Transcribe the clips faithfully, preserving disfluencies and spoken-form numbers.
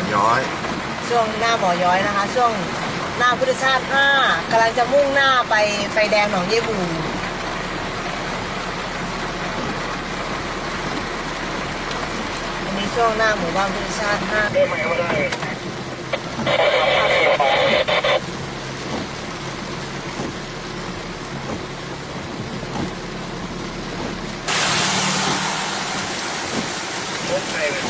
ย้อยช่วงหน้าบ่อย้อยนะคะช่วงหน้าพุทธชาติห้ากำลังจะมุ่งหน้าไปไฟแดงหนองเยบูอันนี้ช่วงหน้าหมู่บ้านพุทธชาติห้าได้ไหมว่าได้พบใครเลย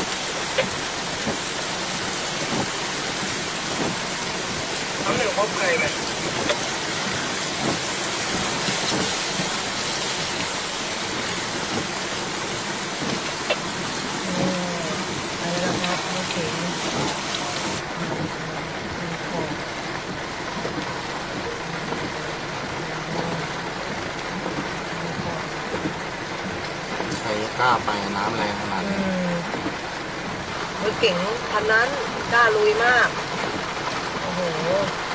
ทั้งหนึ่งพบใครเลยใครกล้าไปน้ำแรงขนาดนี้รถเก๋งคันนั้นกล้าลุยมากโอ้โห